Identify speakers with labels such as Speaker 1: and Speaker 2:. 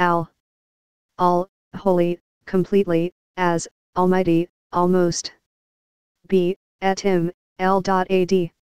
Speaker 1: al. All, wholly, completely, as, almighty, almost. B, etim, l.ad.